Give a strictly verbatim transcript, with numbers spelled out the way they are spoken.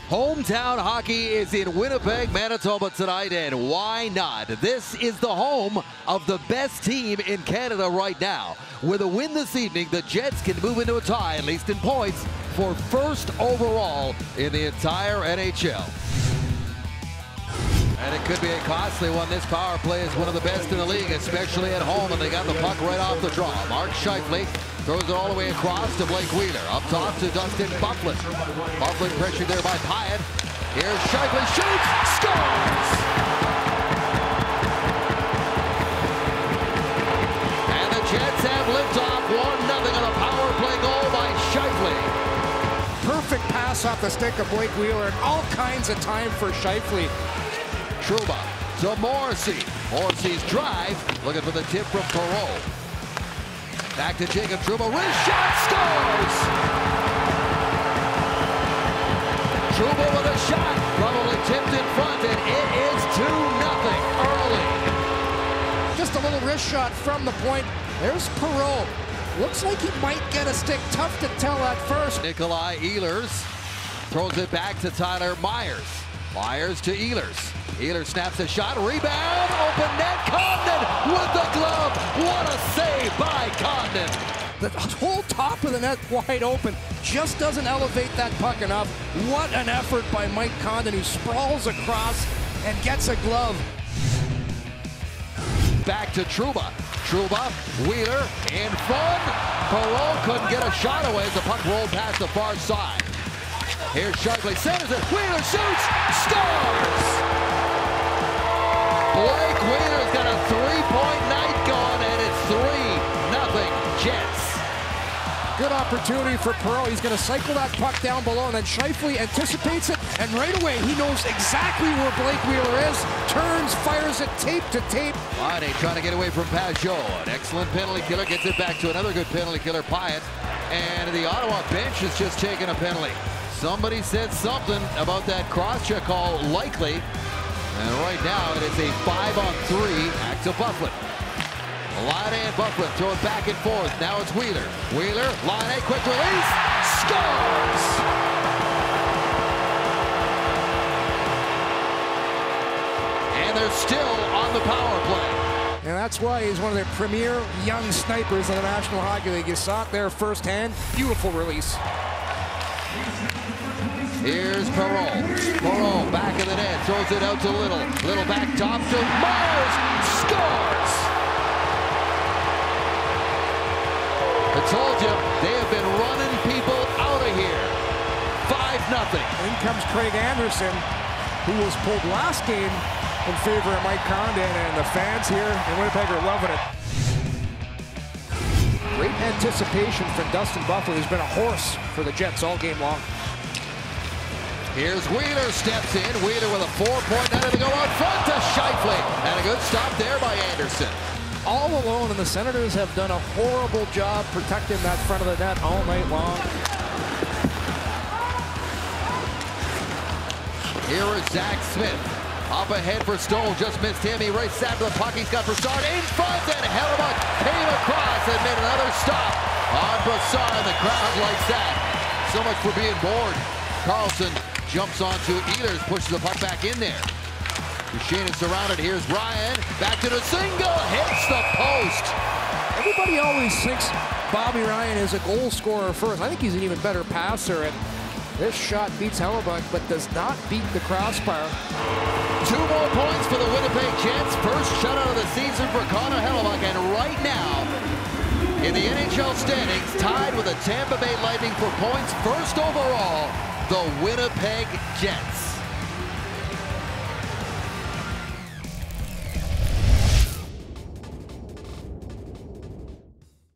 Hometown hockey is in Winnipeg, Manitoba tonight, and why not? This is the home of the best team in Canada right now. With a win this evening, the Jets can move into a tie, at least in points, for first overall in the entire N H L. And it could be a costly one. This power play is one of the best in the league, especially at home, and they got the puck right off the draw. Mark Scheifele throws it all the way across to Blake Wheeler. Up top to Dustin Byfuglien. Byfuglien pressured there by Pyatt. Here's Scheifele, shoots, scores! And the Jets have liftoff, one nothing on a power play goal by Scheifele. Perfect pass off the stick of Blake Wheeler, and all kinds of time for Scheifele. Trouba to Morrissey. Morrissey's drive, looking for the tip from Perreault. Back to Jacob Trouba, wrist shot, scores! Trouba with a shot, probably tipped in front, and it is two nothing early. Just a little wrist shot from the point. There's Perreault. Looks like he might get a stick. Tough to tell at first. Nikolai Ehlers throws it back to Tyler Myers. Myers to Ehlers. Ehlers snaps a shot, rebound, open net, Condon with the glove. What a save by Condon. The whole top of the net wide open, just doesn't elevate that puck enough. What an effort by Mike Condon, who sprawls across and gets a glove. Back to Trouba. Trouba, Wheeler, in front. Perreault couldn't get a shot away as the puck rolled past the far side. Here's Scheifele, centers it, Wheeler shoots, scores! Blake Wheeler's got a three-point night going, and it's three nothing Jets. Good opportunity for Perreault. He's going to cycle that puck down below, and then Scheifele anticipates it, and right away he knows exactly where Blake Wheeler is, turns, fires it tape to tape. Laine trying to get away from Pajot. An excellent penalty killer, gets it back to another good penalty killer, Pyatt. And the Ottawa bench has just taken a penalty. Somebody said something about that cross-check call likely. And right now it is a five on three back to Byfuglien. Laine and Byfuglien throw it back and forth. Now it's Wheeler. Wheeler, Laine, quick release, scores! And they're still on the power play. And that's why he's one of their premier young snipers in the National Hockey League. You saw it there firsthand. Beautiful release. Here's Perreault. Perreault back in the net, throws it out to Little. Little back top to Myers, scores! I told you, they have been running people out of here. five nothing. In comes Craig Anderson, who was pulled last game in favor of Mike Condon, and the fans here in Winnipeg are loving it. Great anticipation from Dustin Byfuglien, who's been a horse for the Jets all game long. Here's Wheeler, steps in. Wheeler with a four-point night to go out front to Scheifele. And a good stop there by Anderson. All alone, and the Senators have done a horrible job protecting that front of the net all night long. Here is Zach Smith. Up ahead for Stone, just missed him. He races after the puck. He's got Brassard in front, and Hellebuyck came across and made another stop on Brassard. The crowd likes that. So much for being bored. Carlson jumps onto Ehlers, pushes the puck back in there. Duchesne is surrounded. Here's Ryan. Back to the single. Hits the post. Everybody always thinks Bobby Ryan is a goal scorer first. I think he's an even better passer. And this shot beats Hellebuyck, but does not beat the crossbar. Two more points for the Winnipeg Jets. First shutout of the season for Connor Hellebuyck. And right now, in the N H L standings, tied with the Tampa Bay Lightning for points first overall, the Winnipeg Jets.